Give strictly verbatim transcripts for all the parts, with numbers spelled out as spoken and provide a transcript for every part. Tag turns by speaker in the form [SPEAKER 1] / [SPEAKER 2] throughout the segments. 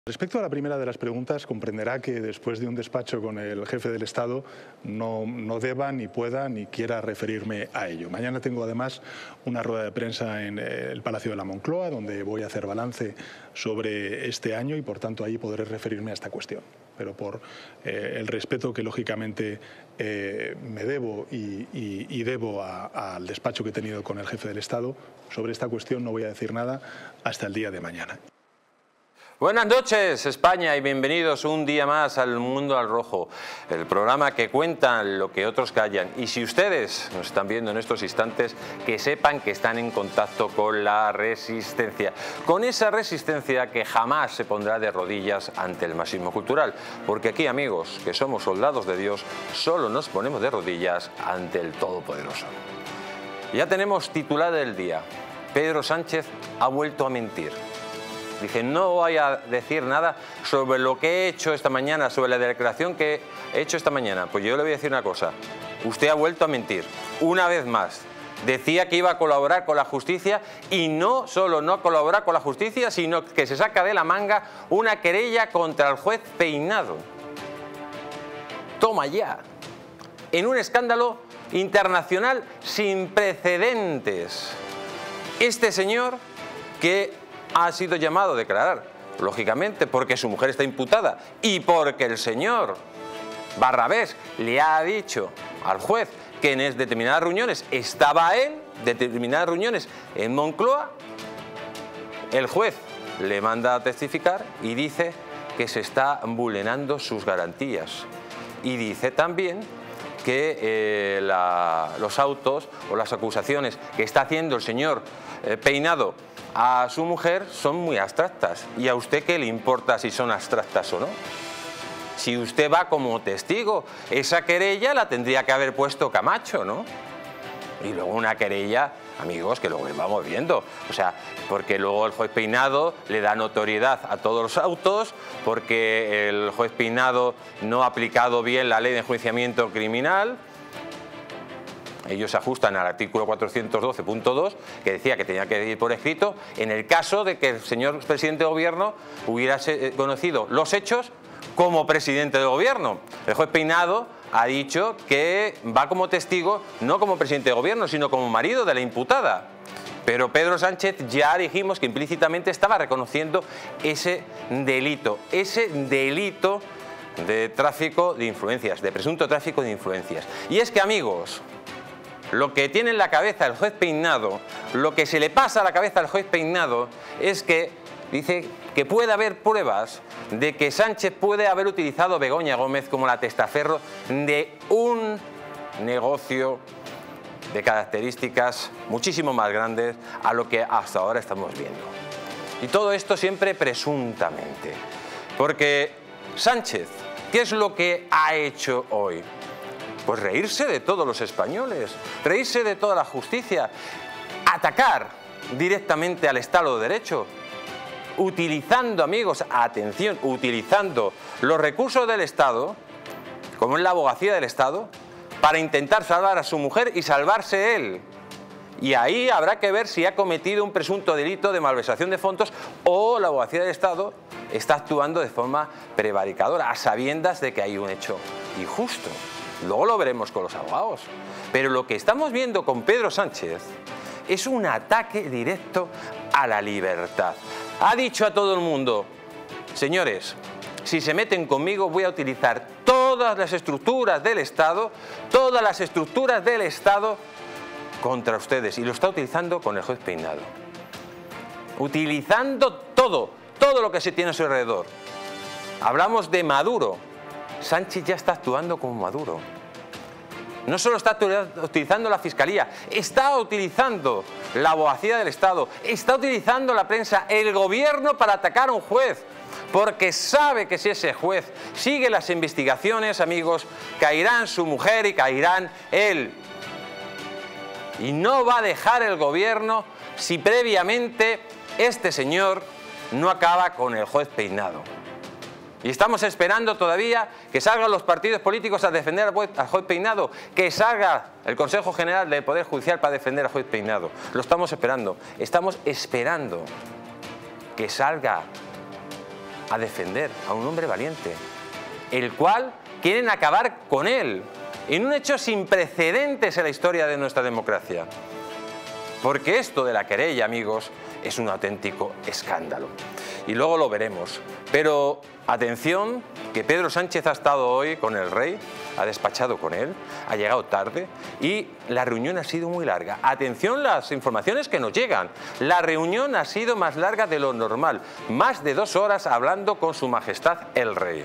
[SPEAKER 1] Respecto a la primera de las preguntas, comprenderá que después de un despacho con el jefe del Estado no, no deba, ni pueda, ni quiera referirme a ello. Mañana tengo además una rueda de prensa en el Palacio de la Moncloa, donde voy a hacer balance sobre este año y por tanto ahí podré referirme a esta cuestión. Pero por eh, el respeto que lógicamente eh, me debo y, y, y debo a, al despacho que he tenido con el jefe del Estado, sobre esta cuestión no voy a decir nada hasta el día de mañana.
[SPEAKER 2] Buenas noches, España, y bienvenidos un día más al Mundo al Rojo, el programa que cuenta lo que otros callan. Y si ustedes nos están viendo en estos instantes, que sepan que están en contacto con la resistencia, con esa resistencia que jamás se pondrá de rodillas ante el marxismo cultural, porque aquí, amigos, que somos soldados de Dios, solo nos ponemos de rodillas ante el Todopoderoso. Ya tenemos titular del día: Pedro Sánchez ha vuelto a mentir. Dije, no voy a decir nada sobre lo que he hecho esta mañana, sobre la declaración que he hecho esta mañana. Pues yo le voy a decir una cosa. Usted ha vuelto a mentir, una vez más. Decía que iba a colaborar con la justicia y no solo no colaborar con la justicia, sino que se saca de la manga una querella contra el juez Peinado. Toma ya. En un escándalo internacional sin precedentes. Este señor que ha sido llamado a declarar, lógicamente, porque su mujer está imputada y porque el señor Barrabés le ha dicho al juez que en determinadas reuniones estaba él, determinadas reuniones en Moncloa, el juez le manda a testificar y dice que se está vulnerando sus garantías. Y dice también que eh, la, los autos o las acusaciones que está haciendo el señor eh, Peinado a su mujer son muy abstractas. ¿Y a usted qué le importa si son abstractas o no? Si usted va como testigo, esa querella la tendría que haber puesto Camacho, ¿no? Y luego una querella, amigos, que luego vamos viendo. O sea, porque luego el juez Peinado le da notoriedad a todos los autos, porque el juez Peinado no ha aplicado bien la ley de enjuiciamiento criminal. Ellos se ajustan al artículo cuatrocientos doce punto dos, que decía que tenía que ir por escrito, en el caso de que el señor presidente de gobierno hubiera conocido los hechos como presidente de gobierno. El juez Peinado ha dicho que va como testigo, no como presidente de gobierno, sino como marido de la imputada. Pero Pedro Sánchez ya dijimos que implícitamente estaba reconociendo ese delito, ese delito de tráfico de influencias, de presunto tráfico de influencias. Y es que, amigos, lo que tiene en la cabeza el juez Peinado, lo que se le pasa a la cabeza al juez Peinado es que dice que puede haber pruebas de que Sánchez puede haber utilizado a Begoña Gómez como la testaferro de un negocio de características muchísimo más grandes a lo que hasta ahora estamos viendo. Y todo esto siempre presuntamente. Porque Sánchez, ¿qué es lo que ha hecho hoy? Pues reírse de todos los españoles, reírse de toda la justicia, atacar directamente al Estado de Derecho, utilizando, amigos, atención, utilizando los recursos del Estado, como es la abogacía del Estado, para intentar salvar a su mujer y salvarse él. Y ahí habrá que ver si ha cometido un presunto delito de malversación de fondos o la abogacía del Estado está actuando de forma prevaricadora, a sabiendas de que hay un hecho injusto. Luego lo veremos con los abogados. Pero lo que estamos viendo con Pedro Sánchez es un ataque directo a la libertad. Ha dicho a todo el mundo, señores, si se meten conmigo voy a utilizar todas las estructuras del Estado, todas las estructuras del Estado contra ustedes. Y lo está utilizando con el juez Peinado. Utilizando todo, todo lo que se tiene a su alrededor. Hablamos de Maduro. Sánchez ya está actuando como Maduro. No solo está utilizando la Fiscalía, está utilizando la abogacía del Estado, está utilizando la prensa, el gobierno para atacar a un juez, porque sabe que si ese juez sigue las investigaciones, amigos, caerán su mujer y caerán él. Y no va a dejar el gobierno si previamente este señor no acaba con el juez Peinado. Y estamos esperando todavía que salgan los partidos políticos a defender al juez, al juez Peinado, que salga el Consejo General del Poder Judicial para defender al juez Peinado. Lo estamos esperando. Estamos esperando que salga a defender a un hombre valiente, el cual quieren acabar con él, en un hecho sin precedentes en la historia de nuestra democracia. Porque esto de la querella, amigos, es un auténtico escándalo. Y luego lo veremos. Pero atención, que Pedro Sánchez ha estado hoy con el rey, ha despachado con él, ha llegado tarde y la reunión ha sido muy larga. Atención las informaciones que nos llegan. La reunión ha sido más larga de lo normal, más de dos horas hablando con su majestad el rey.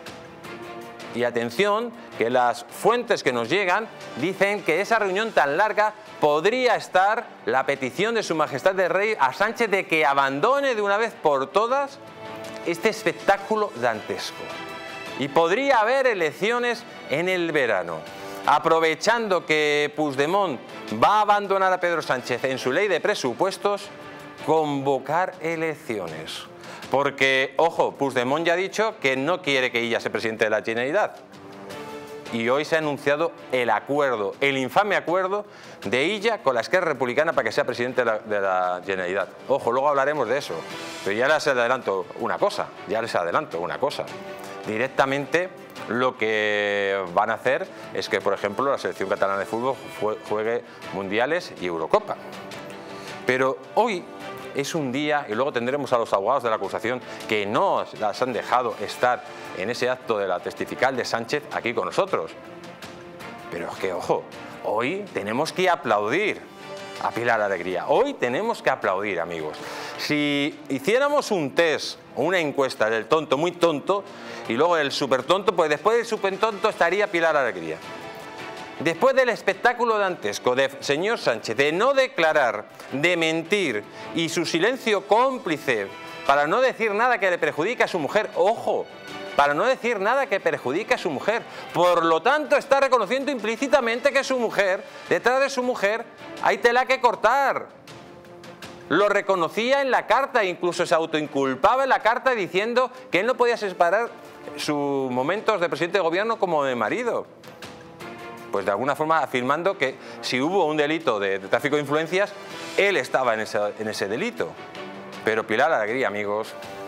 [SPEAKER 2] Y atención, que las fuentes que nos llegan dicen que esa reunión tan larga podría estar la petición de su majestad el rey a Sánchez de que abandone de una vez por todas este espectáculo dantesco. Y podría haber elecciones en el verano. Aprovechando que Puigdemont va a abandonar a Pedro Sánchez en su ley de presupuestos, convocar elecciones. Porque, ojo, Puigdemont ya ha dicho que no quiere que Illa sea presidente de la Generalitat. Y hoy se ha anunciado el acuerdo, el infame acuerdo de Illa con la Esquerra Republicana para que sea presidente de la, de la Generalitat. Ojo, luego hablaremos de eso. Pero ya les adelanto una cosa, ya les adelanto una cosa. Directamente lo que van a hacer es que, por ejemplo, la selección catalana de fútbol juegue mundiales y Eurocopa. Pero hoy es un día, y luego tendremos a los abogados de la acusación que no las han dejado estar en ese acto de la testifical de Sánchez aquí con nosotros. Pero es que, ojo, hoy tenemos que aplaudir a Pilar Alegría. Hoy tenemos que aplaudir, amigos. Si hiciéramos un test o una encuesta del tonto muy tonto y luego el súper tonto, pues después del súper tonto estaría Pilar Alegría. Después del espectáculo dantesco del señor Sánchez de no declarar, de mentir y su silencio cómplice para no decir nada que le perjudique a su mujer, ojo, para no decir nada que perjudique a su mujer, por lo tanto está reconociendo implícitamente que su mujer, detrás de su mujer, hay tela que cortar. Lo reconocía en la carta, incluso se autoinculpaba en la carta diciendo que él no podía separar sus momentos de presidente de gobierno como de marido. Pues de alguna forma afirmando que si hubo un delito de, de tráfico de influencias, él estaba en ese, en ese delito. Pero Pilar Alegría, amigos,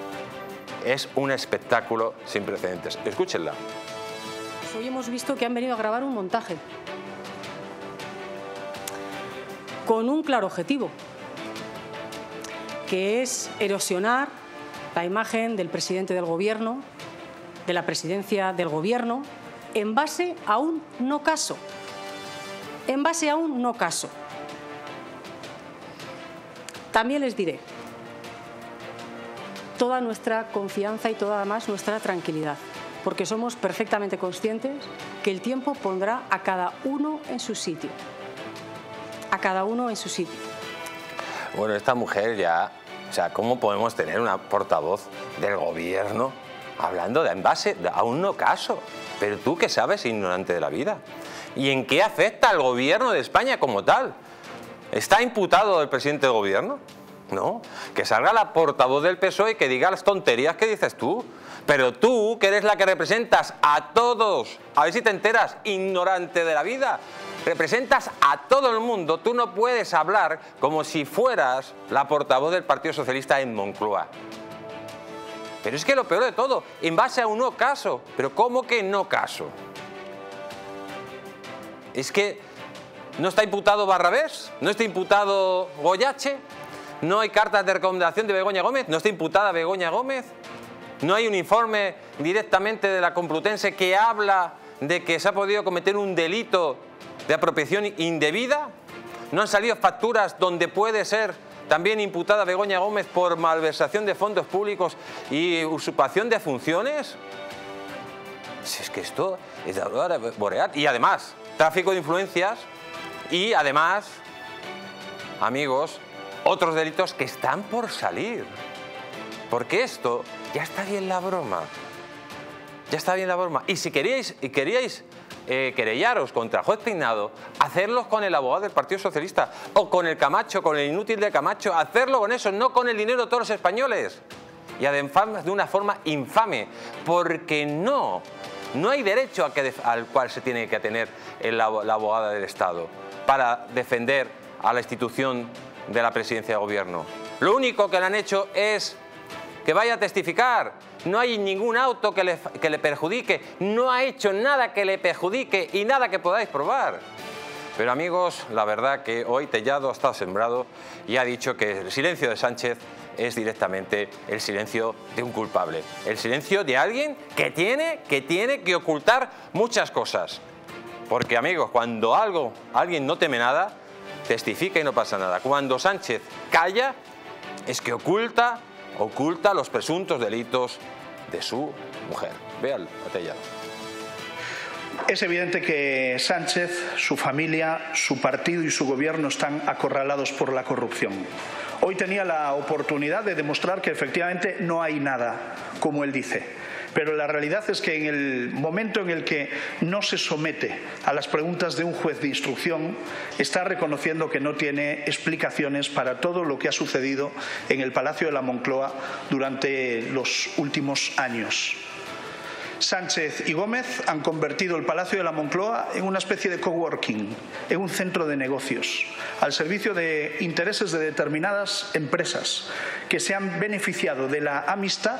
[SPEAKER 2] es un espectáculo sin precedentes. Escúchenla.
[SPEAKER 3] Hoy hemos visto que han venido a grabar un montaje con un claro objetivo, que es erosionar la imagen del presidente del gobierno, de la presidencia del gobierno, en base a un no caso. En base a un no caso. También les diré toda nuestra confianza y toda además nuestra tranquilidad, porque somos perfectamente conscientes que el tiempo pondrá a cada uno en su sitio. A cada uno en su sitio.
[SPEAKER 2] Bueno, esta mujer ya, o sea, ¿cómo podemos tener una portavoz del gobierno hablando de en base a un no caso? Pero tú, ¿qué sabes, ignorante de la vida? ¿Y en qué afecta al gobierno de España como tal? ¿Está imputado el presidente del gobierno? No, que salga la portavoz del P S O E y que diga las tonterías que dices tú. Pero tú, que eres la que representas a todos, a ver si te enteras, ignorante de la vida, representas a todo el mundo, tú no puedes hablar como si fueras la portavoz del Partido Socialista en Moncloa. Pero es que lo peor de todo, en base a un no caso. ¿Pero cómo que no caso? Es que no está imputado Barrabés, no está imputado Goyache, no hay cartas de recomendación de Begoña Gómez, no está imputada Begoña Gómez, no hay un informe directamente de la Complutense que habla de que se ha podido cometer un delito de apropiación indebida, no han salido facturas donde puede ser también imputada Begoña Gómez por malversación de fondos públicos y usurpación de funciones. Si es que esto es de aurora boreal. Y además, tráfico de influencias y además, amigos, otros delitos que están por salir. Porque esto ya está bien la broma. Ya está bien la broma. Y si queríais, y queríais eh, querellaros contra Juez Peinado, hacerlos con el abogado del Partido Socialista o con el Camacho, con el inútil de Camacho, hacerlo con eso, no con el dinero de todos los españoles. Y además de una forma infame, porque no, no hay derecho a que, al cual se tiene que atener el, la abogada del Estado para defender a la institución de la presidencia de gobierno. Lo único que le han hecho es que vaya a testificar. No hay ningún auto que le, que le perjudique, no ha hecho nada que le perjudique y nada que podáis probar. Pero amigos, la verdad que hoy Tellado ha estado sembrado y ha dicho que el silencio de Sánchez es directamente el silencio de un culpable. El silencio de alguien que tiene que, tiene que ocultar muchas cosas. Porque amigos, cuando algo, alguien no teme nada, testifica y no pasa nada. Cuando Sánchez calla, es que oculta, oculta los presuntos delitos de su mujer. Vean a Tellado.
[SPEAKER 4] Es evidente que Sánchez, su familia, su partido y su gobierno están acorralados por la corrupción. Hoy tenía la oportunidad de demostrar que efectivamente no hay nada, como él dice. Pero la realidad es que en el momento en el que no se somete a las preguntas de un juez de instrucción, está reconociendo que no tiene explicaciones para todo lo que ha sucedido en el Palacio de la Moncloa durante los últimos años. Sánchez y Gómez han convertido el Palacio de la Moncloa en una especie de coworking, en un centro de negocios, al servicio de intereses de determinadas empresas que se han beneficiado de la amistad.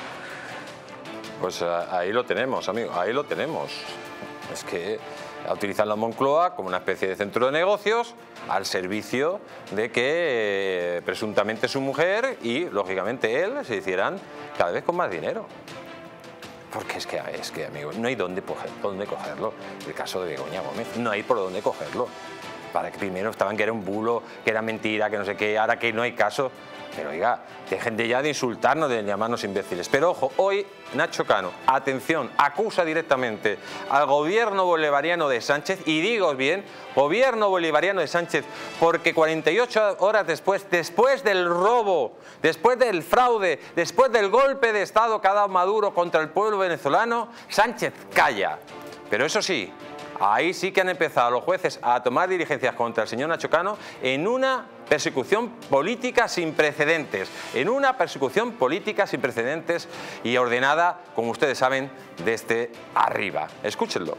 [SPEAKER 2] Pues ahí lo tenemos, amigo, ahí lo tenemos. Es que utilizan la Moncloa como una especie de centro de negocios al servicio de que eh, presuntamente su mujer y, lógicamente, él se hicieran cada vez con más dinero. Porque es que, es que amigo, no hay dónde, coger, dónde cogerlo. El caso de Begoña Gómez, no hay por dónde cogerlo. Para que primero estaban que era un bulo, que era mentira, que no sé qué, ahora que no hay caso. Pero oiga, dejen de ya de insultarnos, de llamarnos imbéciles. Pero ojo, hoy Nacho Cano, atención, acusa directamente al gobierno bolivariano de Sánchez, y digo bien, gobierno bolivariano de Sánchez, porque cuarenta y ocho horas después, después del robo, después del fraude, después del golpe de Estado que ha dado Maduro contra el pueblo venezolano, Sánchez calla. Pero eso sí, ahí sí que han empezado los jueces a tomar diligencias contra el señor Nacho Cano en una persecución política sin precedentes, en una persecución política sin precedentes y ordenada, como ustedes saben, desde arriba. Escúchenlo.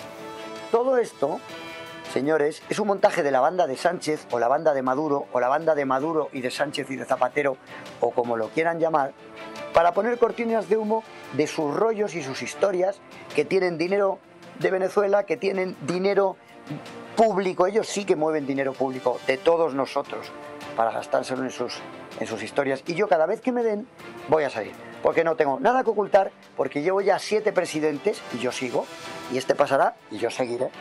[SPEAKER 5] Todo esto, señores, es un montaje de la banda de Sánchez o la banda de Maduro o la banda de Maduro y de Sánchez y de Zapatero o como lo quieran llamar, para poner cortinas de humo de sus rollos y sus historias, que tienen dinero de Venezuela, que tienen dinero público. Ellos sí que mueven dinero público de todos nosotros para gastárselo en sus, en sus historias. Y yo cada vez que me den voy a salir, porque no tengo nada que ocultar, porque llevo ya siete presidentes y yo sigo, y este pasará y yo seguiré.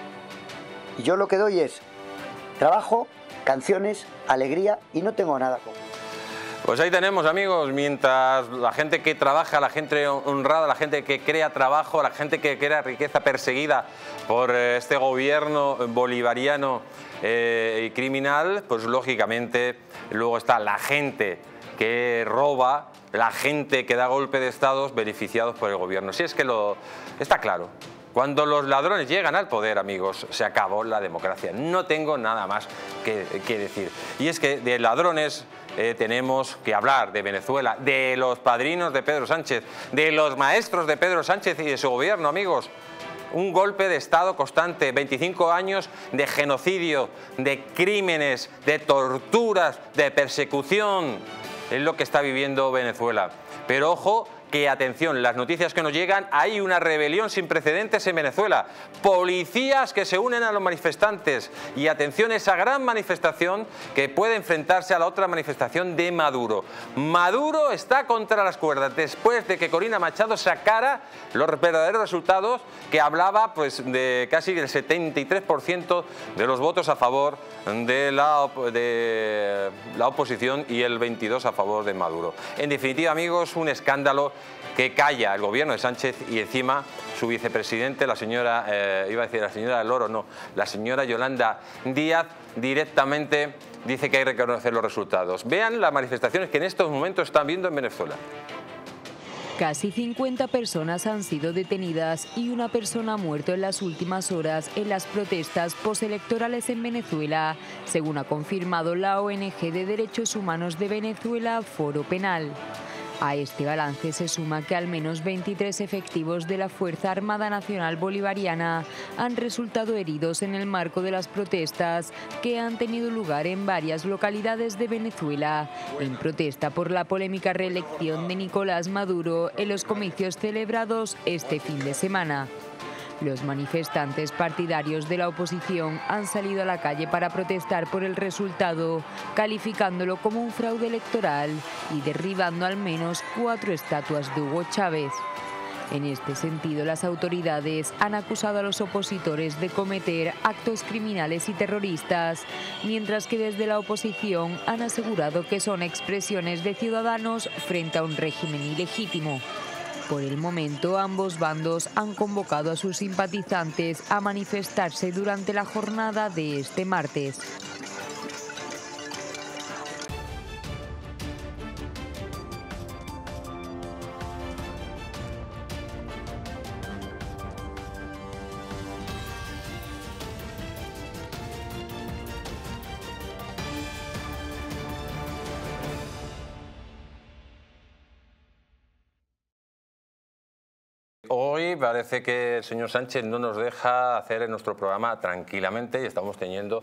[SPEAKER 5] Y yo lo que doy es trabajo, canciones, alegría, y no tengo nada que ocultar.
[SPEAKER 2] Pues ahí tenemos, amigos, mientras la gente que trabaja, la gente honrada, la gente que crea trabajo, la gente que crea riqueza perseguida por este gobierno bolivariano eh, y criminal, pues lógicamente luego está la gente que roba, la gente que da golpe de estados beneficiados por el gobierno. Si es que lo está claro. Cuando los ladrones llegan al poder, amigos, se acabó la democracia. No tengo nada más que, que decir. Y es que de ladrones eh, tenemos que hablar de Venezuela, de los padrinos de Pedro Sánchez, de los maestros de Pedro Sánchez y de su gobierno, amigos. Un golpe de Estado constante, veinticinco años de genocidio, de crímenes, de torturas, de persecución. Es lo que está viviendo Venezuela. Pero ojo, que atención, las noticias que nos llegan, hay una rebelión sin precedentes en Venezuela, policías que se unen a los manifestantes y atención, esa gran manifestación que puede enfrentarse a la otra manifestación de Maduro. Maduro está contra las cuerdas después de que Corina Machado sacara los verdaderos resultados, que hablaba pues de casi el setenta y tres por ciento de los votos a favor de la, op de la oposición y el veintidós por ciento a favor de Maduro. En definitiva, amigos, un escándalo que calla el gobierno de Sánchez y encima su vicepresidente, la señora, eh, iba a decir la señora Loro, no, la señora Yolanda Díaz, directamente dice que hay que reconocer los resultados. Vean las manifestaciones que en estos momentos están viendo en Venezuela.
[SPEAKER 6] Casi cincuenta personas han sido detenidas y una persona ha muerto en las últimas horas en las protestas postelectorales en Venezuela, según ha confirmado la O N G de Derechos Humanos de Venezuela, Foro Penal. A este balance se suma que al menos veintitrés efectivos de la Fuerza Armada Nacional Bolivariana han resultado heridos en el marco de las protestas que han tenido lugar en varias localidades de Venezuela, en protesta por la polémica reelección de Nicolás Maduro en los comicios celebrados este fin de semana. Los manifestantes partidarios de la oposición han salido a la calle para protestar por el resultado, calificándolo como un fraude electoral y derribando al menos cuatro estatuas de Hugo Chávez. En este sentido, las autoridades han acusado a los opositores de cometer actos criminales y terroristas, mientras que desde la oposición han asegurado que son expresiones de ciudadanos frente a un régimen ilegítimo. Por el momento, ambos bandos han convocado a sus simpatizantes a manifestarse durante la jornada de este martes.
[SPEAKER 2] Hoy parece que el señor Sánchez no nos deja hacer en nuestro programa tranquilamente y estamos teniendo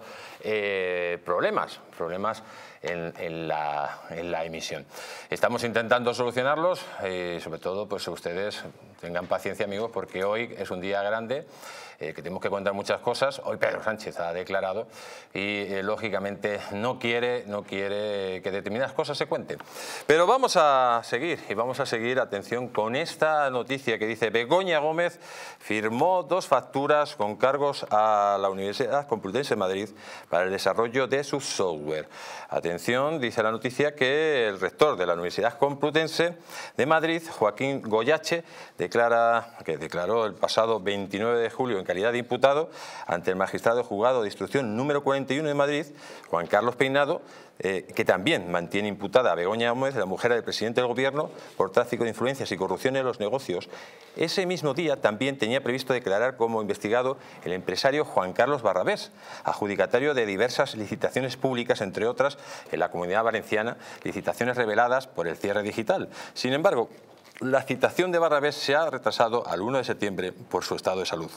[SPEAKER 2] eh, problemas, problemas en, en, la, en la emisión. Estamos intentando solucionarlos y sobre todo pues ustedes tengan paciencia, amigos, porque hoy es un día grande, eh, que tenemos que contar muchas cosas. Hoy Pedro Sánchez ha declarado y eh, lógicamente no quiere, no quiere que determinadas cosas se cuenten. Pero vamos a seguir y vamos a seguir, atención, con esta noticia que dice: Begoña Gómez firmó dos facturas con cargos a la Universidad Complutense de Madrid para el desarrollo de su software. Atención, dice la noticia que el rector de la Universidad Complutense de Madrid, Joaquín Goyache, declara, que declaró el pasado veintinueve de julio en calidad de imputado ante el magistrado juzgado de instrucción número cuarenta y uno de Madrid, Juan Carlos Peinado, Eh, que también mantiene imputada a Begoña Gómez, la mujer del presidente del Gobierno, por tráfico de influencias y corrupción en los negocios. Ese mismo día también tenía previsto declarar como investigado el empresario Juan Carlos Barrabés, adjudicatario de diversas licitaciones públicas, entre otras en la Comunidad Valenciana, licitaciones reveladas por el cierre digital. Sin embargo, la citación de Barrabés se ha retrasado al uno de septiembre por su estado de salud.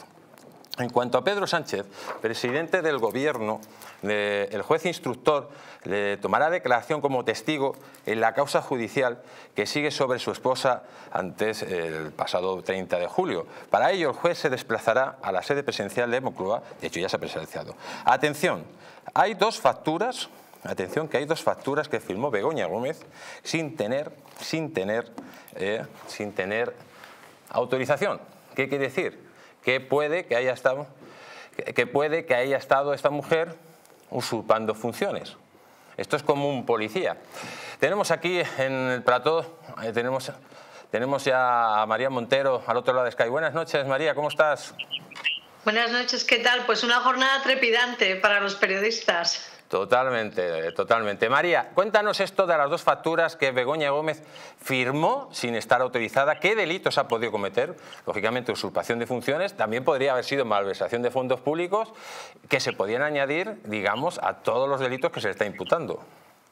[SPEAKER 2] En cuanto a Pedro Sánchez, presidente del Gobierno, eh, el juez instructor le tomará declaración como testigo en la causa judicial que sigue sobre su esposa antes el pasado treinta de julio. Para ello, el juez se desplazará a la sede presidencial de Moncloa. De hecho, ya se ha presenciado. Atención, hay dos facturas, atención que hay dos facturas que firmó Begoña Gómez sin tener, sin tener, eh, sin tener autorización. ¿Qué quiere decir? Que puede que haya estado, que puede que haya estado esta mujer usurpando funciones. Esto es como un policía. Tenemos aquí en el plató, eh, tenemos, tenemos ya a María Montero al otro lado de Sky. Buenas noches, María, ¿cómo estás?
[SPEAKER 7] Buenas noches, ¿qué tal? Pues una jornada trepidante para los periodistas.
[SPEAKER 2] Totalmente, totalmente. María, cuéntanos esto de las dos facturas que Begoña Gómez firmó sin estar autorizada. ¿Qué delitos ha podido cometer? Lógicamente, usurpación de funciones. También podría haber sido malversación de fondos públicos, que se podían añadir, digamos, a todos los delitos que se le está imputando.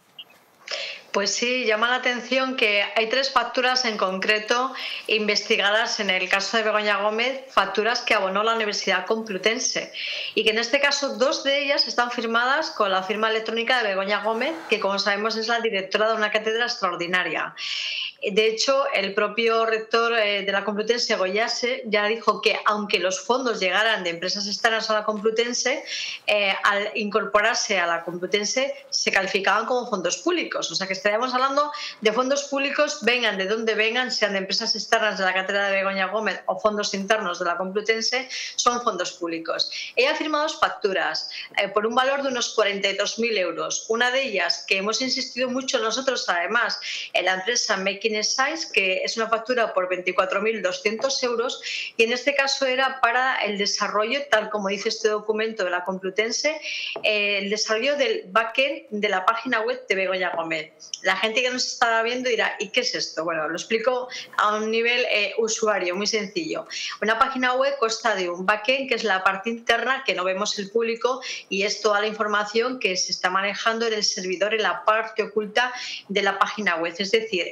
[SPEAKER 7] Pues sí, llama la atención que hay tres facturas en concreto investigadas en el caso de Begoña Gómez, facturas que abonó la Universidad Complutense, y que en este caso dos de ellas están firmadas con la firma electrónica de Begoña Gómez, que como sabemos es la directora de una cátedra extraordinaria. De hecho, el propio rector de la Complutense, Goyache, ya dijo que aunque los fondos llegaran de empresas externas a la Complutense, eh, al incorporarse a la Complutense se calificaban como fondos públicos. O sea que estaríamos hablando de fondos públicos, vengan de donde vengan, sean de empresas externas de la cátedra de Begoña Gómez o fondos internos de la Complutense, son fondos públicos. Ella ha firmado dos facturas eh, por un valor de unos cuarenta y dos mil euros. Una de ellas, que hemos insistido mucho nosotros además, en la empresa Making Size, que es una factura por veinticuatro mil doscientos euros, y en este caso era para el desarrollo, tal como dice este documento de la Complutense, eh, el desarrollo del backend de la página web de Begoña Gómez. La gente que nos estará viendo dirá, ¿y qué es esto? Bueno, lo explico a un nivel eh, usuario, muy sencillo. Una página web consta de un backend, que es la parte interna que no vemos el público, y es toda la información que se está manejando en el servidor, en la parte oculta de la página web. Es decir, estos veinticuatro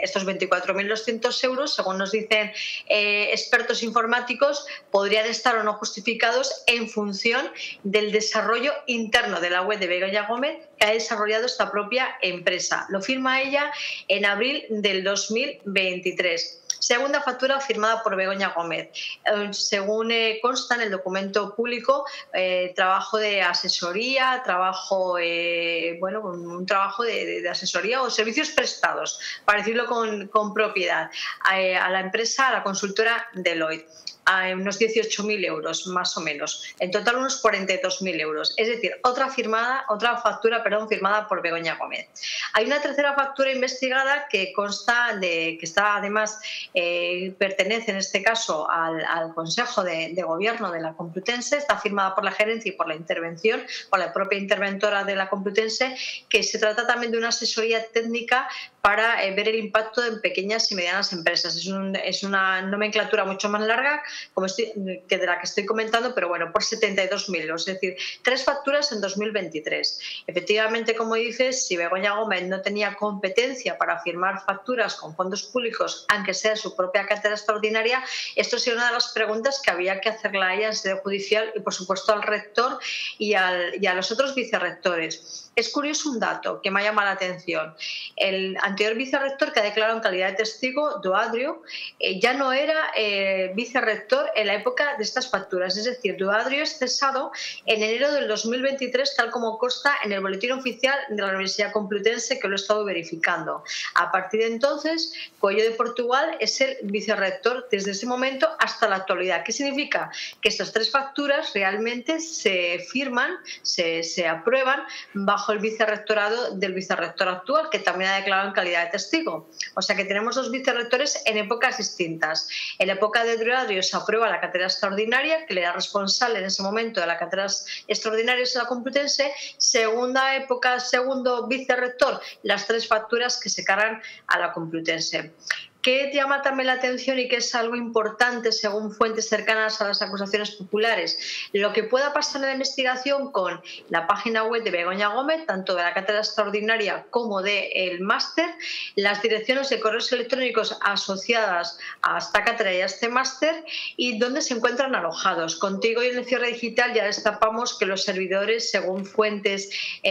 [SPEAKER 7] veinticuatro mil doscientos euros, según nos dicen eh, expertos informáticos, podrían estar o no justificados en función del desarrollo interno de la web de Begoña Gómez que ha desarrollado esta propia empresa. Lo firma ella en abril del dos mil veintitrés. Segunda factura firmada por Begoña Gómez. Eh, según eh, consta en el documento público, eh, trabajo de asesoría, trabajo, eh, bueno, un trabajo de, de, de asesoría o servicios prestados, para decirlo con, con propiedad, a, a la empresa, a la consultora Deloitte. A unos dieciocho mil euros más o menos, en total unos cuarenta y dos mil euros, es decir, otra firmada, otra factura, perdón, firmada por Begoña Gómez. Hay una tercera factura investigada que consta de, que está además, eh, pertenece en este caso al, al Consejo de, de Gobierno de la Complutense, está firmada por la gerencia y por la intervención, por la propia interventora de la Complutense, que se trata también de una asesoría técnica para eh, ver el impacto en pequeñas y medianas empresas. Es, un, es una nomenclatura mucho más larga como estoy, que de la que estoy comentando, pero bueno, por setenta y dos mil euros, es decir, tres facturas en dos mil veintitrés. Efectivamente, como dices, si Begoña Gómez no tenía competencia para firmar facturas con fondos públicos, aunque sea su propia cátedra extraordinaria, esto sería una de las preguntas que había que hacerle a ella en sede judicial y, por supuesto, al rector y, al, y a los otros vicerrectores. Es curioso un dato que me ha llamado la atención. El anterior vicerrector, que ha declarado en calidad de testigo, Doadrio, eh, ya no era eh, vicerrector en la época de estas facturas. Es decir, Doadrio es cesado en enero del dos mil veintitrés, tal como consta en el boletín oficial de la Universidad Complutense, que lo he estado verificando. A partir de entonces, Coello de Portugal es el vicerrector desde ese momento hasta la actualidad. ¿Qué significa? Que estas tres facturas realmente se firman, se, se aprueban bajo el vicerrectorado del vicerrector actual, que también ha declarado en calidad de testigo. O sea que tenemos dos vicerrectores en épocas distintas. En la época de Doadrio se aprueba la cátedra extraordinaria, que le era responsable en ese momento de la cátedra extraordinaria de la Complutense. Segunda época, segundo vicerrector, las tres facturas que se cargan a la Complutense. ¿Qué llama también la atención y que es algo importante según fuentes cercanas a las acusaciones populares? Lo que pueda pasar en la investigación con la página web de Begoña Gómez, tanto de la cátedra extraordinaria como del máster, las direcciones de correos electrónicos asociadas a esta cátedra y a este máster y dónde se encuentran alojados. Contigo y en el cierre digital ya destapamos que los servidores, según fuentes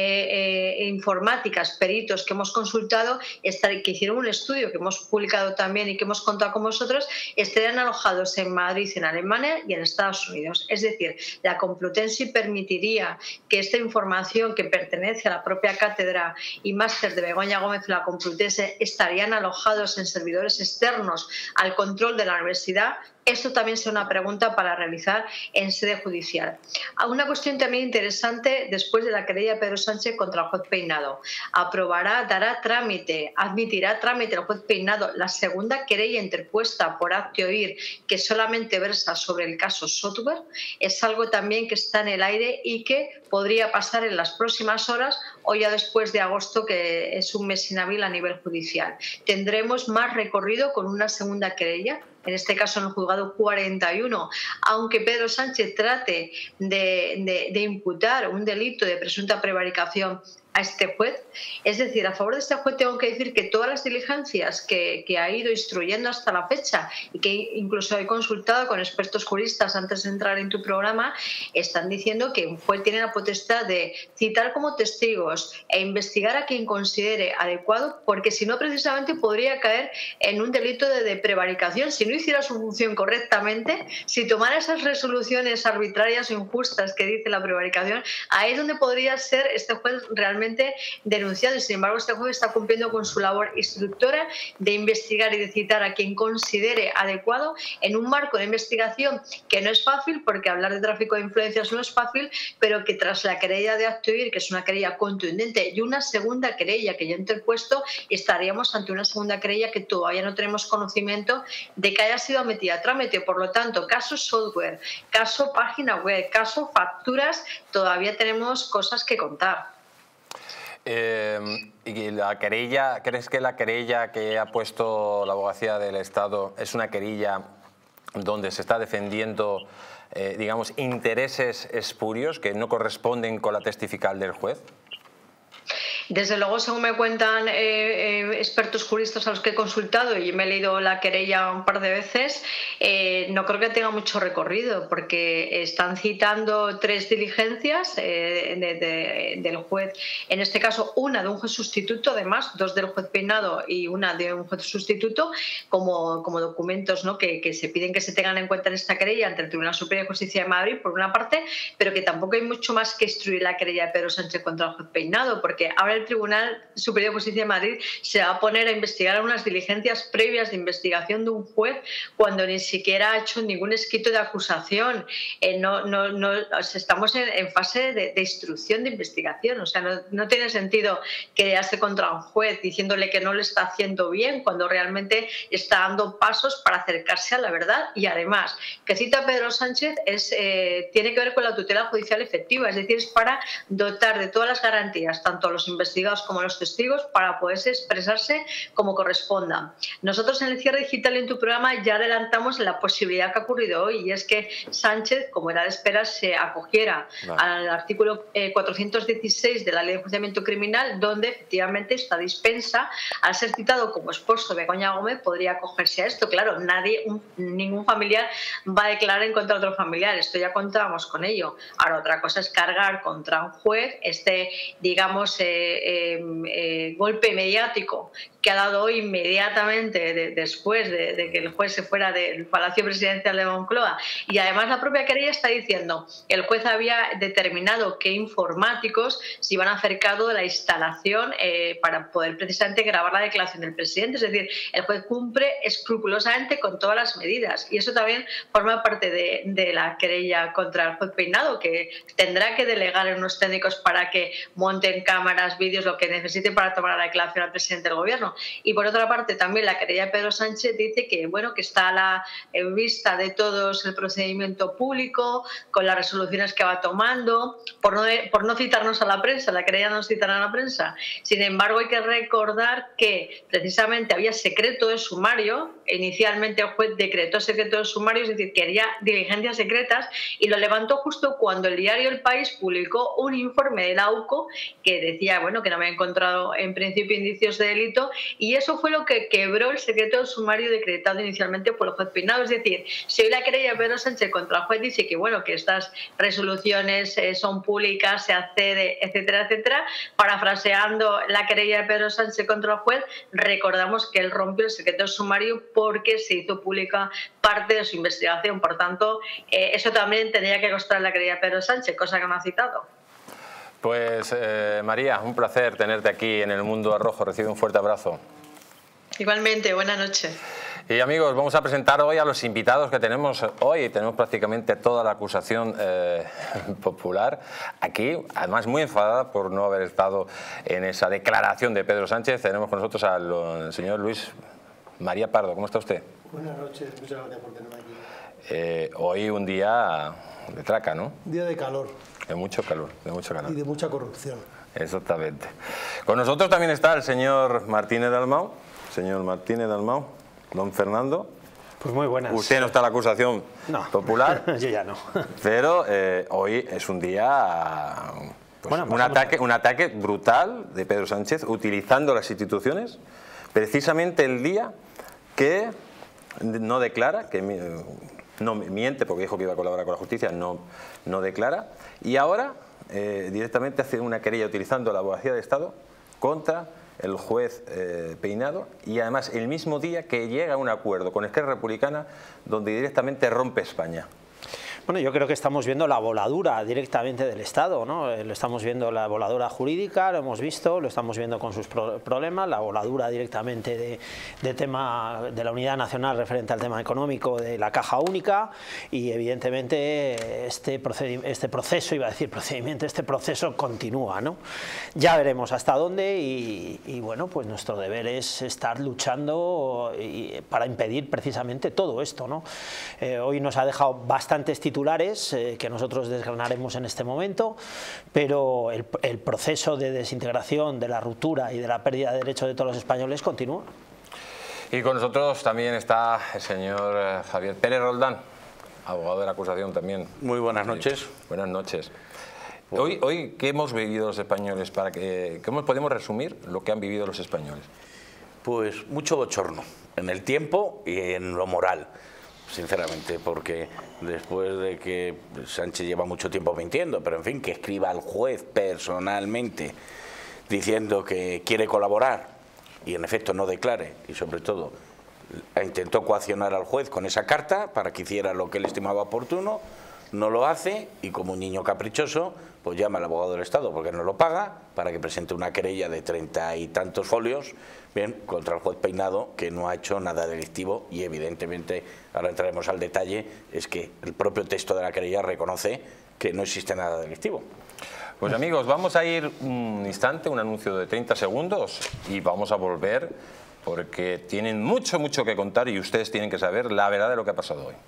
[SPEAKER 7] eh, eh, informáticas, peritos que hemos consultado, que hicieron un estudio que hemos publicado también también y que hemos contado con vosotros, estarían alojados en Madrid, en Alemania y en Estados Unidos. Es decir, la Complutense permitiría que esta información que pertenece a la propia cátedra y máster de Begoña Gómez de la Complutense estarían alojados en servidores externos al control de la universidad. Esto también es una pregunta para realizar en sede judicial. Una cuestión también interesante después de la querella de Pedro Sánchez contra el juez Peinado. Aprobará, dará trámite, admitirá trámite el juez Peinado la segunda querella interpuesta por acte oír que solamente versa sobre el caso Software. Es algo también que está en el aire y que podría pasar en las próximas horas o ya después de agosto, que es un mes inhábil a nivel judicial. Tendremos más recorrido con una segunda querella, en este caso en el juzgado cuarenta y uno, aunque Pedro Sánchez trate de, de, de imputar un delito de presunta prevaricación a este juez. Es decir, a favor de este juez tengo que decir que todas las diligencias que, que ha ido instruyendo hasta la fecha y que incluso he consultado con expertos juristas antes de entrar en tu programa, están diciendo que un juez tiene la potestad de citar como testigos e investigar a quien considere adecuado, porque si no, precisamente podría caer en un delito de, de prevaricación si no hiciera su función correctamente, si tomara esas resoluciones arbitrarias o injustas que dice la prevaricación. Ahí es donde podría ser este juez realmente denunciado, y sin embargo este juez está cumpliendo con su labor instructora de investigar y de citar a quien considere adecuado en un marco de investigación que no es fácil, porque hablar de tráfico de influencias no es fácil, pero que tras la querella de acte oír, que es una querella contundente, y una segunda querella que ya ha interpuesto, estaríamos ante una segunda querella que todavía no tenemos conocimiento de que haya sido admitida a trámite. Por lo tanto, caso software, caso página web, caso facturas, todavía tenemos cosas que contar.
[SPEAKER 2] Eh, y la querella, ¿crees que la querella que ha puesto la Abogacía del Estado es una querella donde se está defendiendo, eh, digamos, intereses espurios que no corresponden con la testifical del juez?
[SPEAKER 7] Desde luego, según me cuentan eh, eh, expertos juristas a los que he consultado, y me he leído la querella un par de veces, eh, no creo que tenga mucho recorrido, porque están citando tres diligencias eh, de, de, del juez, en este caso una de un juez sustituto, además, dos del juez Peinado y una de un juez sustituto, como, como documentos, ¿no?, que, que se piden que se tengan en cuenta en esta querella ante el Tribunal Superior de Justicia de Madrid, por una parte, pero que tampoco hay mucho más que instruir la querella de Pedro Sánchez contra el juez Peinado, porque ahora el Tribunal Superior de Justicia de Madrid se va a poner a investigar unas diligencias previas de investigación de un juez cuando ni siquiera ha hecho ningún escrito de acusación. Eh, no, no, no, o sea, estamos en, en fase de, de instrucción de investigación. O sea, no, no tiene sentido querellarse contra un juez diciéndole que no lo está haciendo bien cuando realmente está dando pasos para acercarse a la verdad. Y además, que cita a Pedro Sánchez es, eh, tiene que ver con la tutela judicial efectiva, es decir, es para dotar de todas las garantías, tanto a los investigados como a los testigos, para poderse expresarse como corresponda. Nosotros en el Cierre Digital, en tu programa, ya adelantamos la posibilidad que ha ocurrido hoy, y es que Sánchez, como era de esperar, se acogiera no. al artículo eh, cuatrocientos dieciséis de la Ley de Enjuiciamiento Criminal, donde efectivamente esta dispensa, al ser citado como esposo de Begoña Gómez, podría acogerse a esto. Claro, nadie, un, ningún familiar va a declarar en contra de otro familiar, esto ya contábamos con ello. Ahora, otra cosa es cargar contra un juez este, digamos, eh, eh, eh, golpe mediático que ha dado hoy inmediatamente de, después de, de que el juez se fuera del Palacio Presidencial de Moncloa. Y además la propia querella está diciendo que el juez había determinado que informáticos se iban a hacer cargo de la instalación eh, para poder precisamente grabar la declaración del presidente. Es decir, el juez cumple escrupulosamente con todas las medidas, y eso también forma parte de, de la querella contra el juez Peinado, que tendrá que delegar en unos técnicos para que monten cámaras, vídeos, lo que necesite para tomar la declaración al presidente del gobierno. Y por otra parte, también la querella de Pedro Sánchez dice que, bueno, que está a la en vista de todos el procedimiento público, con las resoluciones que va tomando, por no, por no citarnos a la prensa, la querella no citará a la prensa. Sin embargo, hay que recordar que precisamente había secreto de sumario. Inicialmente el juez decretó secreto de sumario, es decir, que había diligencias secretas, y lo levantó justo cuando el diario El País publicó un informe de la U C O que decía, bueno, que no había encontrado en principio indicios de delito, y eso fue lo que quebró el secreto del sumario decretado inicialmente por el juez Peinado. Es decir, si hoy la querella de Pedro Sánchez contra el juez dice que, bueno, que estas resoluciones eh, son públicas, se accede, etcétera, etcétera, parafraseando la querella de Pedro Sánchez contra el juez, recordamos que él rompió el secreto del sumario porque se hizo pública parte de su investigación. Por tanto, eh, eso también tendría que constar en la querella de Pedro Sánchez, cosa que no ha citado.
[SPEAKER 2] Pues eh, María, un placer tenerte aquí en El Mundo Rojo. Recibe un fuerte abrazo.
[SPEAKER 7] Igualmente, buenas noches.
[SPEAKER 2] Y amigos, vamos a presentar hoy a los invitados que tenemos hoy. Tenemos prácticamente toda la acusación eh, popular aquí, además muy enfadada por no haber estado en esa declaración de Pedro Sánchez. Tenemos con nosotros al, al señor Luis María Pardo. ¿Cómo está usted?
[SPEAKER 8] Buenas noches, muchas gracias por tenerme aquí.
[SPEAKER 2] Eh, hoy un día de traca, ¿no?
[SPEAKER 8] Un día de calor.
[SPEAKER 2] De mucho calor, de mucho calor.
[SPEAKER 8] Y de mucha corrupción.
[SPEAKER 2] Exactamente. Con nosotros también está el señor Martínez Dalmau. Señor Martínez Dalmau, don Fernando.
[SPEAKER 9] Pues muy buenas.
[SPEAKER 2] Usted no está en la acusación
[SPEAKER 9] no.
[SPEAKER 2] popular.
[SPEAKER 9] Yo ya no.
[SPEAKER 2] Pero eh, hoy es un día... Pues, bueno, un, ataque, un ataque brutal de Pedro Sánchez utilizando las instituciones precisamente el día que no declara, que no miente porque dijo que iba a colaborar con la justicia, no, no declara, y ahora eh, directamente hace una querella utilizando la abogacía de Estado contra el juez eh, Peinado, y además el mismo día que llega a un acuerdo con Esquerra Republicana donde directamente rompe España.
[SPEAKER 9] Bueno, yo creo que estamos viendo la voladura directamente del Estado, ¿no? Lo estamos viendo la voladura jurídica, lo hemos visto, lo estamos viendo con sus pro problemas, la voladura directamente de, de tema de la unidad nacional referente al tema económico de la caja única, y evidentemente este, este proceso, iba a decir procedimiento, este proceso continúa, ¿no? Ya veremos hasta dónde, y, y bueno, pues nuestro deber es estar luchando y, para impedir precisamente todo esto, ¿no? Eh, hoy nos ha dejado bastantes titulares titulares eh, que nosotros desgranaremos en este momento, pero el, el proceso de desintegración, de la ruptura y de la pérdida de derechos de todos los españoles continúa.
[SPEAKER 2] Y con nosotros también está el señor Javier Pérez Roldán, abogado de la acusación también.
[SPEAKER 10] Muy buenas noches.
[SPEAKER 2] Buenas noches. Hoy, hoy, ¿qué hemos vivido los españoles? Para que, ¿Cómo podemos resumir lo que han vivido los españoles?
[SPEAKER 10] Pues mucho bochorno, en el tiempo y en lo moral, sinceramente, porque después de que Sánchez lleva mucho tiempo mintiendo, pero en fin, que escriba al juez personalmente diciendo que quiere colaborar y en efecto no declare, y sobre todo intentó coaccionar al juez con esa carta para que hiciera lo que él estimaba oportuno, no lo hace y como un niño caprichoso pues llama al abogado del Estado porque no lo paga para que presente una querella de treinta y tantos folios, bien, contra el juez Peinado, que no ha hecho nada delictivo y evidentemente, ahora entraremos al detalle, es que el propio texto de la querella reconoce que no existe nada delictivo.
[SPEAKER 2] Pues amigos, vamos a ir un instante, un anuncio de treinta segundos y vamos a volver porque tienen mucho, mucho que contar y ustedes tienen que saber la verdad de lo que ha pasado hoy.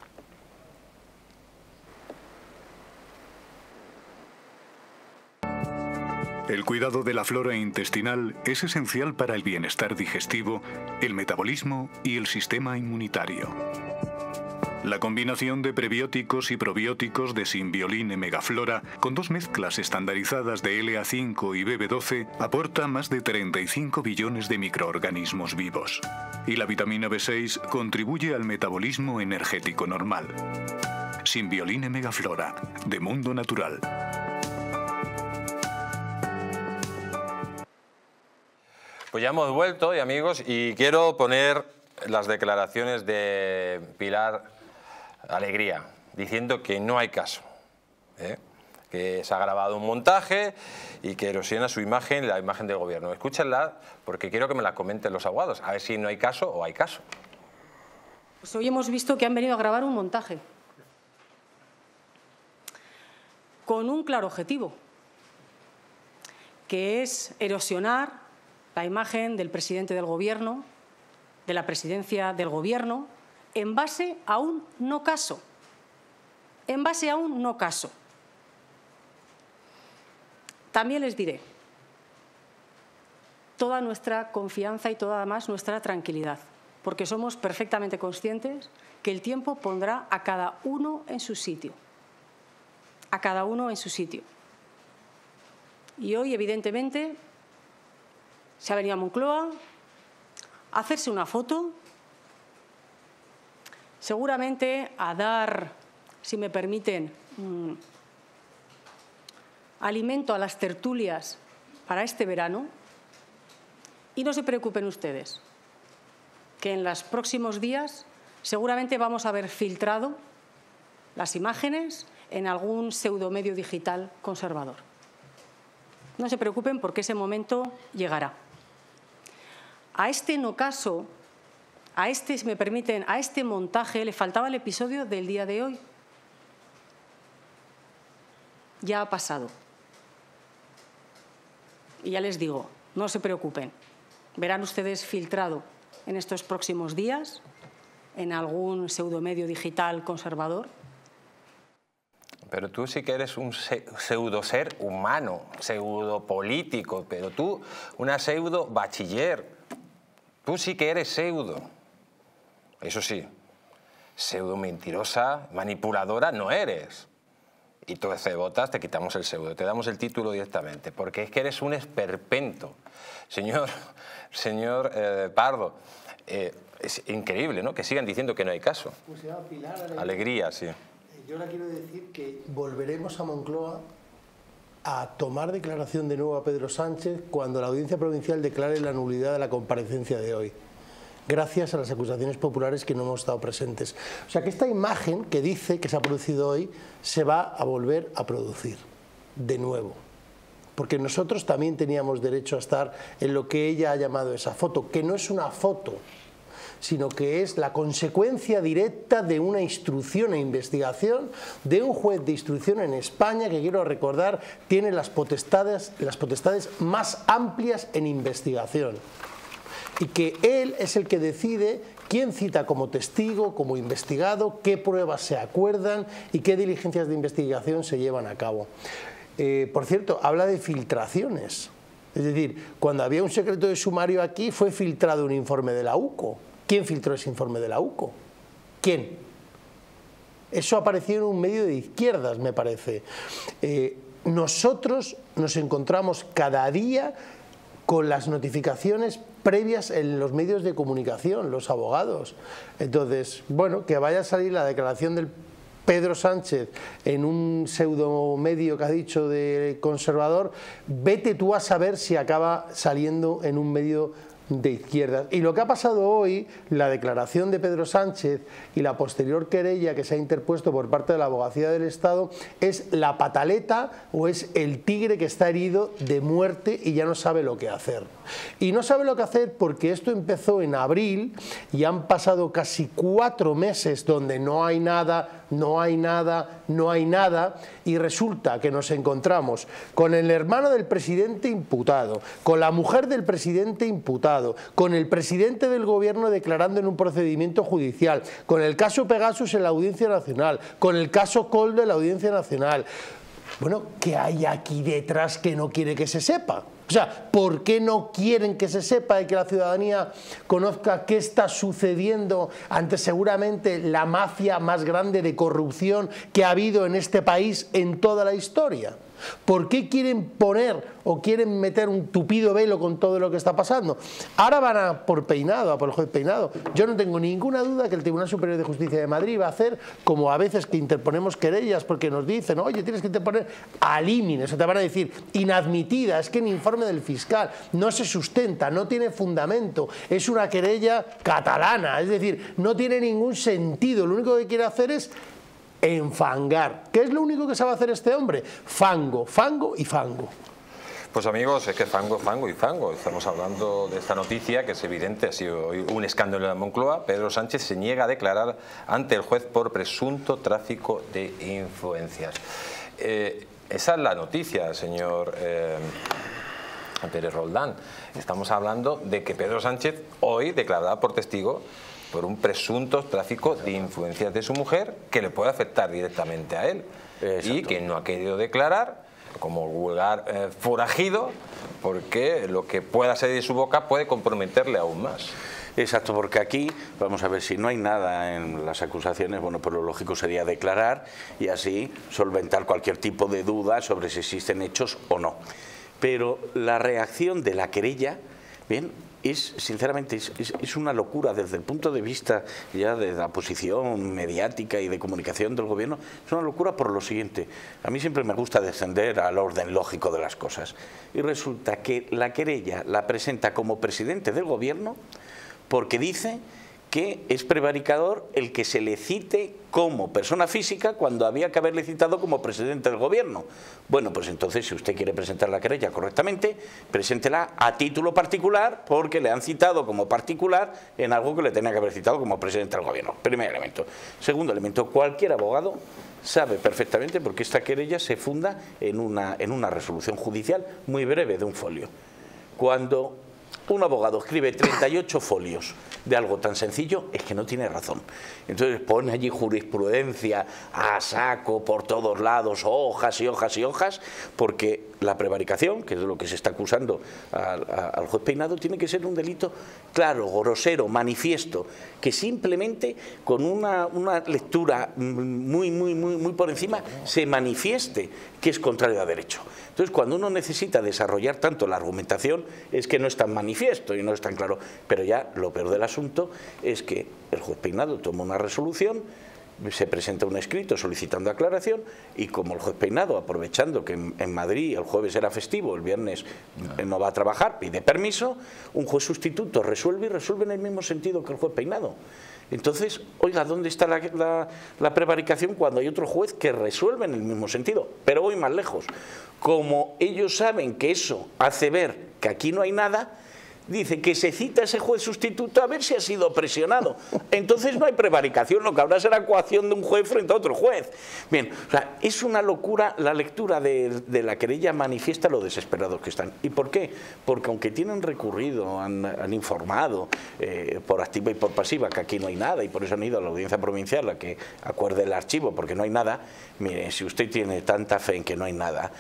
[SPEAKER 11] El cuidado de la flora intestinal es esencial para el bienestar digestivo, el metabolismo y el sistema inmunitario. La combinación de prebióticos y probióticos de Symbioline Megaflora, con dos mezclas estandarizadas de L A cinco y B B doce, aporta más de treinta y cinco billones de microorganismos vivos. Y la vitamina B seis contribuye al metabolismo energético normal. Symbioline Megaflora, de Mundo Natural.
[SPEAKER 2] Pues ya hemos vuelto, y amigos, y quiero poner las declaraciones de Pilar Alegría, diciendo que no hay caso, ¿eh? que se ha grabado un montaje y que erosiona su imagen, la imagen del gobierno. Escúchenla porque quiero que me la comenten los abogados, a ver si no hay caso o hay caso.
[SPEAKER 3] Pues hoy hemos visto que han venido a grabar un montaje con un claro objetivo, que es erosionar la imagen del presidente del Gobierno, de la presidencia del Gobierno, en base a un no caso. En base a un no caso. También les diré toda nuestra confianza y toda más nuestra tranquilidad, porque somos perfectamente conscientes que el tiempo pondrá a cada uno en su sitio. A cada uno en su sitio. Y hoy, evidentemente, se ha venido a Moncloa a hacerse una foto, seguramente a dar, si me permiten, mmm, alimento a las tertulias para este verano. Y no se preocupen ustedes, que en los próximos días seguramente vamos a ver filtrado las imágenes en algún pseudomedio digital conservador. No se preocupen porque ese momento llegará. A este no caso, a este, si me permiten, a este montaje le faltaba el episodio del día de hoy. Ya ha pasado. Y ya les digo, no se preocupen. Verán ustedes filtrado en estos próximos días en algún pseudomedio digital conservador.
[SPEAKER 2] Pero tú sí que eres un pseudo ser humano, pseudo político, pero tú una pseudo bachiller. Tú sí que eres pseudo. Eso sí, pseudo mentirosa, manipuladora no eres. Y tú de botas te quitamos el pseudo, te damos el título directamente, porque es que eres un esperpento. Señor, señor eh, Pardo, eh, es increíble, ¿no?, que sigan diciendo que no hay caso.
[SPEAKER 8] Pues se llama Pilar Alegría.
[SPEAKER 2] Alegría, sí.
[SPEAKER 8] Yo ahora quiero decir que volveremos a Moncloa a tomar declaración de nuevo a Pedro Sánchez cuando la Audiencia Provincial declare la nulidad de la comparecencia de hoy, gracias a las acusaciones populares que no hemos estado presentes. O sea que esta imagen que dice que se ha producido hoy se va a volver a producir de nuevo, porque nosotros también teníamos derecho a estar en lo que ella ha llamado esa foto, que no es una foto, sino que es la consecuencia directa de una instrucción e investigación de un juez de instrucción en España que, quiero recordar, tiene las potestades, las potestades más amplias en investigación. Y que él es el que decide quién cita como testigo, como investigado, qué pruebas se acuerdan y qué diligencias de investigación se llevan a cabo. Eh, por cierto, habla de filtraciones. Es decir, cuando había un secreto de sumario aquí fue filtrado un informe de la U C O. ¿Quién filtró ese informe de la U C O? ¿Quién? Eso apareció en un medio de izquierdas, me parece. Eh, nosotros nos encontramos cada día con las notificaciones previas en los medios de comunicación, los abogados. Entonces, bueno, que vaya a salir la declaración del Pedro Sánchez en un pseudo medio que ha dicho de conservador, vete tú a saber si acaba saliendo en un medio de izquierdas. Y lo que ha pasado hoy, la declaración de Pedro Sánchez y la posterior querella que se ha interpuesto por parte de la Abogacía del Estado, es la pataleta o es el tigre que está herido de muerte y ya no sabe lo que hacer. Y no sabe lo que hacer porque esto empezó en abril y han pasado casi cuatro meses donde no hay nada, no hay nada, no hay nada, y resulta que nos encontramos con el hermano del presidente imputado, con la mujer del presidente imputado, con el presidente del gobierno declarando en un procedimiento judicial, con el caso Pegasus en la Audiencia Nacional, con el caso Coldo en la Audiencia Nacional. Bueno, ¿qué hay aquí detrás que no quiere que se sepa? O sea, ¿por qué no quieren que se sepa y que la ciudadanía conozca qué está sucediendo ante seguramente la mafia más grande de corrupción que ha habido en este país en toda la historia? ¿Por qué quieren poner o quieren meter un tupido velo con todo lo que está pasando? Ahora van a por Peinado, a por el juez Peinado. Yo no tengo ninguna duda que el Tribunal Superior de Justicia de Madrid va a hacer como a veces que interponemos querellas porque nos dicen, oye, tienes que interponer a límines, o te van a decir inadmitida, es que en informe del fiscal no se sustenta, no tiene fundamento, es una querella catalana, es decir, no tiene ningún sentido, lo único que quiere hacer es enfangar. ¿Qué es lo único que sabe hacer este hombre? Fango, fango y fango.
[SPEAKER 2] Pues amigos, es que fango, fango y fango. Estamos hablando de esta noticia que es evidente, ha sido un escándalo en la Moncloa. Pedro Sánchez se niega a declarar ante el juez por presunto tráfico de influencias. Eh, esa es la noticia, señor eh, Pérez Roldán. Estamos hablando de que Pedro Sánchez hoy declarará por testigo por un presunto tráfico de influencias de su mujer que le puede afectar directamente a él. Exacto. Y que no ha querido declarar como vulgar eh, forajido porque lo que pueda salir de su boca puede comprometerle aún más.
[SPEAKER 10] Exacto, porque aquí, vamos a ver, si no hay nada en las acusaciones, bueno, pues lo lógico sería declarar y así solventar cualquier tipo de duda sobre si existen hechos o no. Pero la reacción de la querella, bien, es, sinceramente, es, es, es una locura desde el punto de vista ya de la posición mediática y de comunicación del gobierno. Es una locura por lo siguiente. A mí siempre me gusta descender al orden lógico de las cosas. Y resulta que la querella la presenta como presidente del gobierno porque dice que es prevaricador el que se le cite como persona física cuando había que haberle citado como presidente del gobierno. Bueno, pues entonces si usted quiere presentar la querella correctamente, preséntela a título particular porque le han citado como particular en algo que le tenía que haber citado como presidente del gobierno. Primer elemento. Segundo elemento, cualquier abogado sabe perfectamente porque esta querella se funda en una, en una resolución judicial muy breve de un folio. Cuando un abogado escribe treinta y ocho folios de algo tan sencillo, es que no tiene razón. Entonces pone allí jurisprudencia a saco por todos lados, hojas y hojas y hojas, porque la prevaricación, que es de lo que se está acusando al, al juez Peinado, tiene que ser un delito claro, grosero, manifiesto, que simplemente con una, una lectura muy, muy, muy, muy por encima se manifieste que es contrario a derecho. Entonces, cuando uno necesita desarrollar tanto la argumentación, es que no es tan manifiesto y no es tan claro. Pero ya lo peor del asunto es que el juez Peinado toma una resolución, se presenta un escrito solicitando aclaración y como el juez Peinado, aprovechando que en, en Madrid el jueves era festivo, el viernes no va a trabajar, pide permiso, un juez sustituto resuelve y resuelve en el mismo sentido que el juez Peinado. Entonces, oiga, ¿dónde está la, la, la prevaricación cuando hay otro juez que resuelve en el mismo sentido? Pero voy más lejos. Como ellos saben que eso hace ver que aquí no hay nada, dice que se cita a ese juez sustituto a ver si ha sido presionado. Entonces no hay prevaricación, lo que habrá será coacción de un juez frente a otro juez. Bien, o sea, es una locura la lectura de, de la querella, manifiesta lo desesperados que están. ¿Y por qué? Porque aunque tienen recurrido, han, han informado eh, por activa y por pasiva que aquí no hay nada y por eso han ido a la audiencia provincial a que acuerde el archivo porque no hay nada, mire, si usted tiene tanta fe en que no hay nada,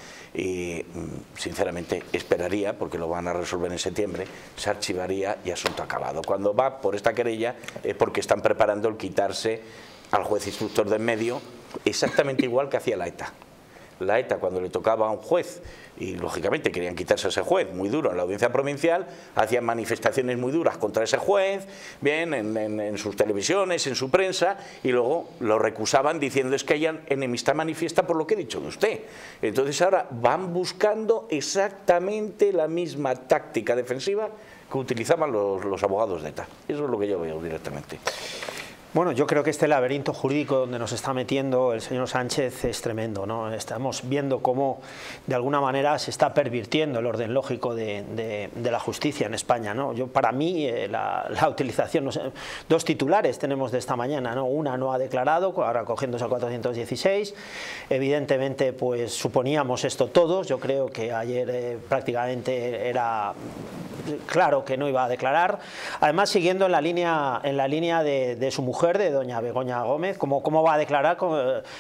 [SPEAKER 10] y sinceramente esperaría, porque lo van a resolver en septiembre, se archivaría y asunto acabado. Cuando va por esta querella es porque están preparando el quitarse al juez instructor de en medio exactamente igual que hacía la ETA. la ETA cuando le tocaba a un juez, y lógicamente querían quitarse a ese juez muy duro en la audiencia provincial, hacían manifestaciones muy duras contra ese juez, bien, en, en, en sus televisiones, en su prensa, y luego lo recusaban diciendo es que hay enemistad manifiesta por lo que he dicho de usted. Entonces ahora van buscando exactamente la misma táctica defensiva que utilizaban los, los abogados de ETA. Eso es lo que yo veo directamente.
[SPEAKER 9] Bueno, yo creo que este laberinto jurídico donde nos está metiendo el señor Sánchez es tremendo, ¿no? Estamos viendo cómo de alguna manera se está pervirtiendo el orden lógico de, de, de la justicia en España, ¿no? Yo, para mí eh, la, la utilización, no sé, dos titulares tenemos de esta mañana, ¿no? Una no ha declarado, ahora cogiéndose al cuatrocientos dieciséis, evidentemente pues suponíamos esto todos, yo creo que ayer eh, prácticamente era claro que no iba a declarar, además siguiendo en la línea, en la línea de, de su mujer, de doña Begoña Gómez, ¿cómo, cómo va a declarar con,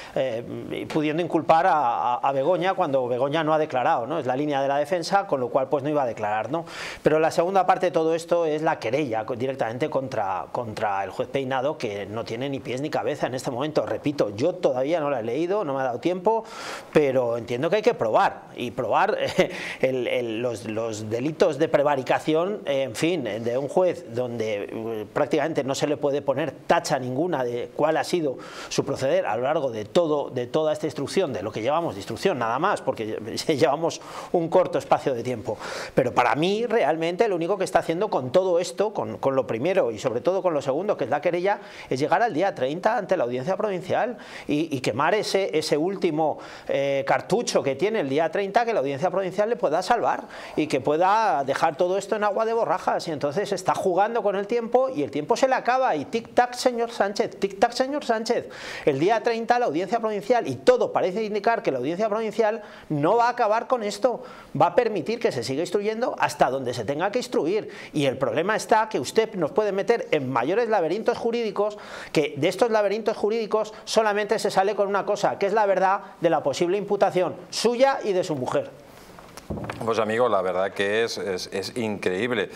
[SPEAKER 9] eh, pudiendo inculpar a, a, a Begoña cuando Begoña no ha declarado, ¿no? Es la línea de la defensa, con lo cual pues no iba a declarar, ¿no? Pero la segunda parte de todo esto es la querella directamente contra, contra el juez Peinado, que no tiene ni pies ni cabeza en este momento. Repito, yo todavía no la he leído, no me ha dado tiempo, pero entiendo que hay que probar, y probar eh, el, el, los, los delitos de prevaricación, eh, en fin, de un juez donde eh, prácticamente no se le puede poner tacha ninguna de cuál ha sido su proceder a lo largo de todo de toda esta instrucción, de lo que llevamos de instrucción nada más, porque llevamos un corto espacio de tiempo. Pero para mí realmente lo único que está haciendo con todo esto, con, con lo primero y sobre todo con lo segundo, que es la querella, es llegar al día treinta ante la audiencia provincial y, y quemar ese, ese último eh, cartucho que tiene el día treinta, que la audiencia provincial le pueda salvar y que pueda dejar todo esto en agua de borrajas. Y entonces está jugando con el tiempo y el tiempo se le acaba y tic-tac, señor Sánchez, tic-tac, señor Sánchez. El día treinta la audiencia provincial, y todo parece indicar que la audiencia provincial no va a acabar con esto, va a permitir que se siga instruyendo hasta donde se tenga que instruir. Y el problema está que usted nos puede meter en mayores laberintos jurídicos, que de estos laberintos jurídicos solamente se sale con una cosa, que es la verdad de la posible imputación suya y de su mujer.
[SPEAKER 2] Pues amigo, la verdad que es, es, es increíble,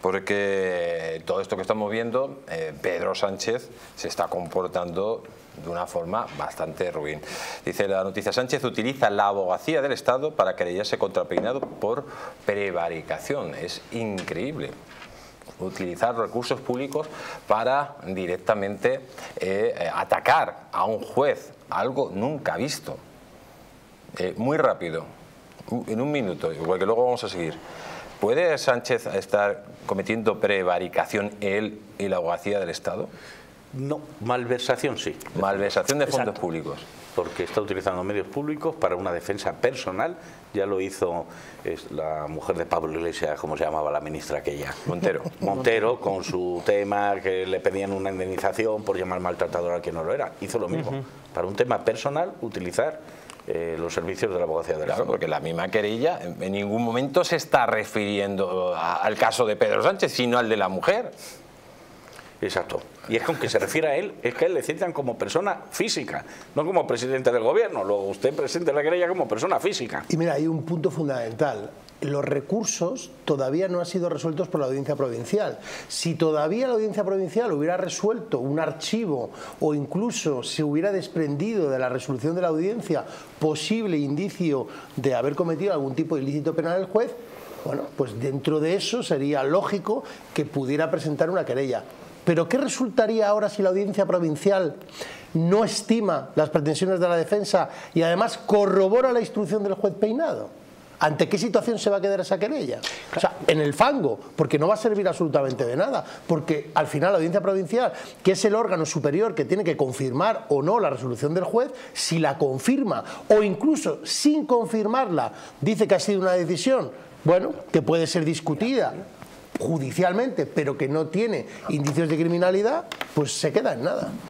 [SPEAKER 2] porque todo esto que estamos viendo, eh, Pedro Sánchez se está comportando de una forma bastante ruin. Dice la noticia: Sánchez utiliza la abogacía del Estado para querellarse contra Peinado por prevaricación. Es increíble utilizar recursos públicos para directamente eh, atacar a un juez, algo nunca visto. Eh, muy rápido. En un minuto, porque luego vamos a seguir. ¿Puede Sánchez estar cometiendo prevaricación él y la abogacía del Estado?
[SPEAKER 10] No, malversación sí.
[SPEAKER 2] Malversación de fondos
[SPEAKER 10] Exacto.
[SPEAKER 2] públicos.
[SPEAKER 10] Porque está utilizando medios públicos para una defensa personal. Ya lo hizo es, la mujer de Pablo Iglesias, ¿cómo se llamaba la ministra aquella?
[SPEAKER 2] Montero.
[SPEAKER 10] Montero, con su tema que le pedían una indemnización por llamar maltratador al que no lo era. Hizo lo mismo. Uh-huh. Para un tema personal, utilizar Eh, los servicios de la abogacía del Estado.
[SPEAKER 2] Claro, porque la misma querella en, en ningún momento se está refiriendo a, al caso de Pedro Sánchez, sino al de la mujer.
[SPEAKER 10] Exacto. Y es con que se refiere a él, es que a él le citan como persona física, no como presidente del gobierno. Luego usted presenta la querella como persona física.
[SPEAKER 8] Y mira, hay un punto fundamental. Los recursos todavía no han sido resueltos por la audiencia provincial. Si todavía la audiencia provincial hubiera resuelto un archivo o incluso se hubiera desprendido de la resolución de la audiencia posible indicio de haber cometido algún tipo de ilícito penal el juez, bueno, pues dentro de eso sería lógico que pudiera presentar una querella. Pero ¿qué resultaría ahora si la audiencia provincial no estima las pretensiones de la defensa y además corrobora la instrucción del juez Peinado? ¿Ante qué situación se va a quedar esa querella? O sea, en el fango, porque no va a servir absolutamente de nada, porque al final la audiencia provincial, que es el órgano superior que tiene que confirmar o no la resolución del juez, si la confirma o incluso sin confirmarla dice que ha sido una decisión, bueno, que puede ser discutida judicialmente, pero que no tiene indicios de criminalidad, pues se queda en nada.